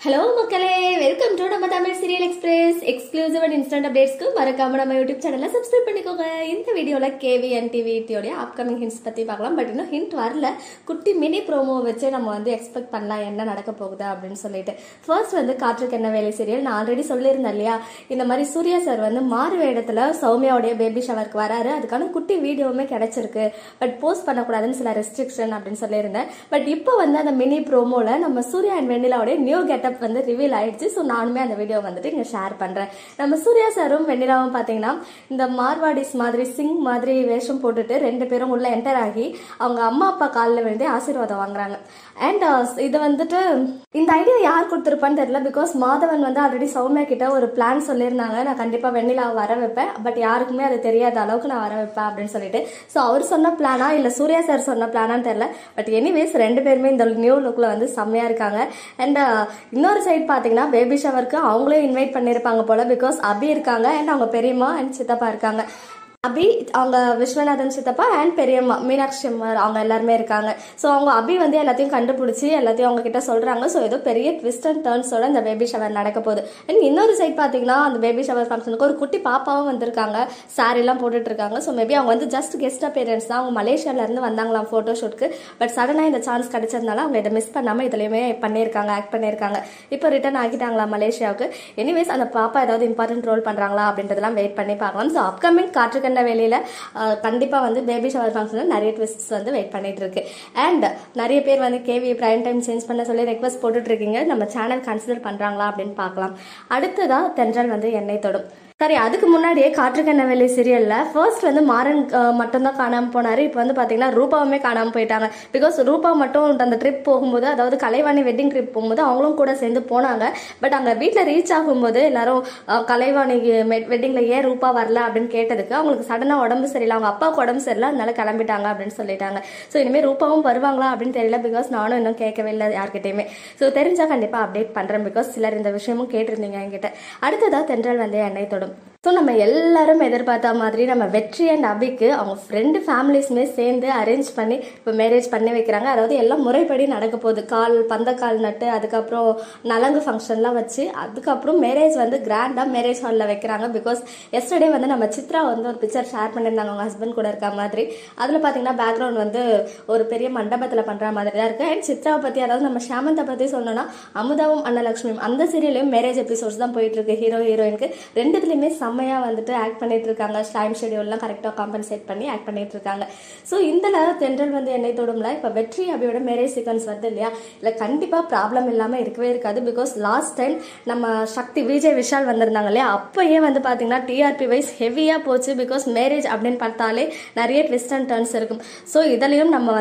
Hello மக்களே, welcome to நம்ம Tamil serial express exclusive and instant அப்டேட்ஸ்க்கு மறக்காம நம்ம யூடியூப் சேனலை சப்ஸ்கிரைப் பண்ணிக்கோங்க. இந்த வீடியோல KVN TVயோட அப்கமிங் ஹிண்ட்ஸ் பத்தி பார்க்கலாம். பட் இன்னும் ஹிண்ட் வரல. குட்டி மினி ப்ரோமோ வச்சு நம்ம எக்ஸ்பெக்ட் பண்ணலாம் என்ன நடக்க போகுது அப்படின்னு சொல்லிட்டு. ஃபர்ஸ்ட் காற்றுக்கு என்ன வேலை சீரியல் நான் ஆல்ரெடி சொல்லியிருந்தேன் இல்லையா, இந்த மாதிரி சூர்யா சார் மாறு வேடத்துல சௌமியாவுடைய பேபி ஷவருக்கு வராரு. அதுக்கான குட்டி வீடியோவுமே கிடைச்சிருக்கு. பட் போஸ்ட் பண்ணக்கூடாதுன்னு சில ரெஸ்ட்ரிக்ஷன் அப்படின்னு சொல்லியிருந்தேன். பட் இப்போ அந்த மினி ப்ரோமோல நம்ம சூர்யா அண்ட் வெண்ணிலாவுடைய நியூ கெட்டப் ரிவீல் ஆயிடுச்சு. ஸோ நானுமே அந்த வீடியோ இங்க ஷேர் பண்றேன். நம்ம சூர்யா சாரும் வெண்ணிலாவும் பாத்தீங்கன்னா இந்த மார்வாடிஸ் மாதிரி சிங் மாதிரி வேஷம் போட்டுட்டு ரெண்டு பேரும் உள்ள என்டர் ஆகி அவங்க அம்மா அப்பா காலில் விழுந்து ஆசீர்வாதம் வாங்குறாங்க. அண்ட் இது இந்த ஐடியா யார் கொடுத்துருப்பான்னு தெரியல. பிகாஸ் மாதவன் ஆல்ரெடி சௌமியா கிட்ட ஒரு பிளான் சொல்லியிருந்தாங்க, நான் கண்டிப்பா வெண்ணிலாவை வர வைப்பேன், பட் யாருக்குமே அது தெரியாத அளவுக்கு நான் வர வைப்பேன் அப்படின்னு சொல்லிட்டு. ஸோ அவர் சொன்ன பிளானா இல்ல சூர்யா சார் சொன்ன பிளானான்னு தெரியல. பட் எனிவேஸ் ரெண்டு பேருமே இந்த நியூ லுக்ல செம்மையா இருக்காங்க. அண்ட் இன்னொரு சைட் பாத்தீங்கன்னா பேபி ஷவருக்கு அவங்களே இன்வைட் பண்ணிருப்பாங்க போல. பிகாஸ் அபி இருக்காங்க அண்ட் அவங்க பெரியம்மா அண்ட் சித்தப்பா இருக்காங்க. அபி அவங்க விஸ்வநாதன் சித்தப்பா அண்ட் பெரியம்மா மீனாட்சி அம்மா அவங்க எல்லாருமே இருக்காங்க. ஸோ அவங்க அபி எல்லாத்தையும் கண்டுபிடிச்சி எல்லாத்தையும் அவங்க கிட்ட சொல்றாங்க. ஸோ ஏதோ பெரிய ட்விஸ்ட் அண்ட் டர்ன்ஸோட இந்த பேபி ஷவர் நடக்க போகுது. அண்ட் இன்னொரு சைட் பாத்தீங்கன்னா அந்த பேபி ஷவர் ஃபங்க்ஷனுக்கு ஒரு குட்டி பாப்பாவும் வந்திருக்காங்க. சாரி எல்லாம் போட்டுட்டு இருக்காங்க. ஸோ மேபி அவங்க ஜஸ்ட் கெஸ்ட் அப்பியரன்ஸ் தான். அவங்க மலேசியால இருந்து வந்தாங்களாம் போட்டோ ஷூட்க்கு. பட் சடனா இந்த சான்ஸ் கிடைச்சதுனால அவங்க இதை மிஸ் பண்ணாம இதுலயுமே பண்ணியிருக்காங்க, ஆக்ட் பண்ணியிருக்காங்க. இப்போ ரிட்டர்ன் ஆகிட்டாங்களா மலேசியாவுக்கு. எனிவேஸ் அந்த பாப்பா ஏதாவது இம்பார்ட்டன்ட் ரோல் பண்றாங்களா அப்படின்றதெல்லாம் வெயிட் பண்ணி பார்க்கலாம். ஸோ அப்கமிங் காற்றுக்கு வேலையில கண்டிப்பா பேபி ஷவர் ஃபங்க்ஷன்ல நிறைய ட்விஸ்ட்ஸ் வெயிட் பண்ணிட்டு இருக்கு. அண்ட் நிறைய பேர் KV பிரைம் டைம் சேஞ்ச் பண்ண சொல்லி ரெக்வஸ்ட் போட்டுட்டு இருக்கீங்க. நம்ம சேனல் கன்சிடர் பண்றாங்களா அப்படின்னு பார்க்கலாம். அடுத்ததா தென்றல் எண்ணெய் தொடும். சரி, அதுக்கு முன்னாடியே காற்றுக்கு என்ன வேலை சீரியல்ல ஃபர்ஸ்ட் மாறன் மட்டும்தான் காணாம போனாரு. இப்போ பாத்தீங்கன்னா ரூபாவுமே காணாம போயிட்டாங்க. பிகாஸ் ரூபா மட்டும் அந்த ட்ரிப் போகும்போது, அதாவது கலைவாணி வெட்டிங் ட்ரிப் போகும்போது அவங்களும் கூட சேர்ந்து போனாங்க. பட் அங்க வீட்டுல ரீச் ஆகும்போது எல்லாரும் கலைவாணி வெட்டிங்ல ஏன் ரூபா வரல அப்படின்னு கேட்டதுக்கு அவங்களுக்கு சடனா உடம்பு சரியில்லை, அவங்க அப்பாவுக்கு உடம்பு சரியில்லை, அதனால கிளம்பிட்டாங்க அப்படின்னு சொல்லிட்டாங்க. ஸோ இனிமேல் ரூபாவும் வருவாங்களா அப்படின்னு தெரியல. பிகாஸ் நானும் இன்னும் கேட்கவே இல்லை யார்கிட்டயுமே. ஸோ தெரிஞ்சா கண்டிப்பா அப்டேட் பண்றேன். பிகாஸ் சிலர் இந்த விஷயமும் கேட்டிருந்தீங்க என்கிட்ட. அடுத்ததா தென்றல் எண்ணெய் தொடும். ஸோ நம்ம எல்லாரும் எதிர்பார்த்த மாதிரி நம்ம வெற்றி அண்ட் அபிக்கு அவங்க ஃப்ரெண்டு ஃபேமிலிஸுமே சேர்ந்து அரேஞ்ச் பண்ணி இப்போ மேரேஜ் பண்ணி வைக்கிறாங்க. அதாவது எல்லாம் முறைப்படி நடக்க போகுது. பந்தக்கால் நட்டு அதுக்கப்புறம் நலங்கு ஃபங்க்ஷன்லாம் வச்சு அதுக்கப்புறம் மேரேஜ் கிராண்டா மேரேஜ் ஹாலில் வைக்கிறாங்க. பிகாஸ் எஸ்டர்டே நம்ம சித்ரா ஒரு பிக்சர் ஷேர் பண்ணியிருந்தாங்க அவங்க ஹஸ்பண்ட் கூட இருக்க மாதிரி. அதில் பார்த்தீங்கன்னா பேக்ரவுண்ட் ஒரு பெரிய மண்டபத்தில் பண்ணுற மாதிரி தான் இருக்கு. அண்ட் சித்ராவை பற்றி, அதாவது நம்ம ஷாமந்தா பற்றி சொல்லணும்னா அமுதாவும் அன்னலட்சுமியும் அந்த சீரியலையும் மேரேஜ் எபிசோட்ஸ் தான் போயிட்டு இருக்கு. ஹீரோ ஹீரோயினுக்கு ரெண்டுத்துலையுமே செம்மையா ஆக்ட் பண்ணிட்டு இருக்காங்க. டைம் ஷெடியூல்லாம் கரெக்டா காம்பன்சேட் பண்ணி ஆக்ட் பண்ணிட்டு இருக்காங்க. ஸோ இந்த தென்றல் எண்ணெய் தொடும்ல இப்ப வெற்றி அபியோட மேரேஜ் சீக்வன்ஸ் வருது இல்லையா, இல்ல கண்டிப்பா ப்ராப்ளம் இல்லாம இருக்கவே இருக்காது. பிகாஸ் லாஸ்ட் டைம் நம்ம சக்தி விஜய் விஷால் வந்திருந்தாங்க இல்லையா, அப்பயே பாத்தீங்கன்னா டிஆர்பி வைஸ் ஹெவியா போச்சு. பிகாஸ் மேரேஜ் அப்படின்னு பார்த்தாலே நிறைய ட்விஸ்ட் அண்ட் டர்ன்ஸ் இருக்கும். ஸோ இதுலயும் நம்ம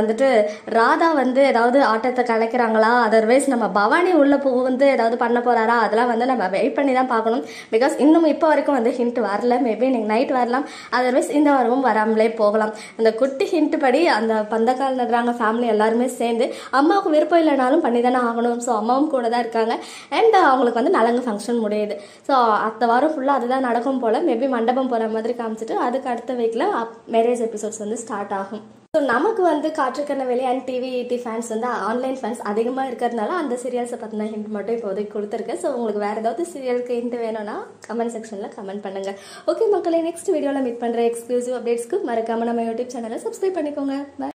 ராதா ஏதாவது ஆட்டத்தை கலைக்கிறாங்களா, அதர்வைஸ் நம்ம பவானி உள்ள புகுந்து ஏதாவது பண்ண போறாரா, அதெல்லாம் நம்ம வெயிட் பண்ணி தான் பார்க்கணும். பிகாஸ் இன்னும் இப்போ வரைக்கும் ஹிண்ட் வரல. மேபி இன்னைக்கு நைட் வரலாம், அதர்வைஸ் இந்த வாரமும் வராமலே போகலாம். அந்த குட்டி ஹிண்ட் படி அந்த பந்தக்கால் நடுறாங்க ஃபேமிலி எல்லாருமே சேர்ந்து. அம்மாவுக்கு விருப்பம் இல்லைனாலும் பண்ணி தானே ஆகணும். ஸோ அம்மாவும் கூட தான் இருக்காங்க. அண்ட் அவங்களுக்கு நலங்கு ஃபங்க்ஷன் முடியுது. ஸோ அடுத்த வாரம் ஃபுல்லாக அதுதான் நடக்கும் போல. மேபி மண்டபம் போகிற மாதிரி காமிச்சிட்டு அதுக்கு அடுத்த வீக்கில் மேரேஜ் எபிசோட்ஸ் ஸ்டார்ட் ஆகும். ஸோ நமக்கு காற்றுக்கண்ண வேலை and TV fans online fans அதிகமாக இருக்கிறதுனால அந்த சீரியல்ஸை பற்றின ஹிண்ட் மட்டும் இப்போதைக்கு கொடுத்துருக்கேன். ஸோ உங்களுக்கு வேறு ஏதாவது சீரியலுக்கு ஹிண்ட் வேணும்னா கமெண்ட் செக்ஷனில் கமெண்ட் பண்ணுங்கள். ஓகே மக்களே, நெக்ஸ்ட் வீடியோவில் மீட் பண்ணுற எக்ஸ்க்ளூசிவ் அப்டேட்ஸ்க்கு மறக்காமல் நம்ம யூடியூப் சேனலை சப்ஸ்கிரைப் பண்ணிக்கோங்க. பாய்.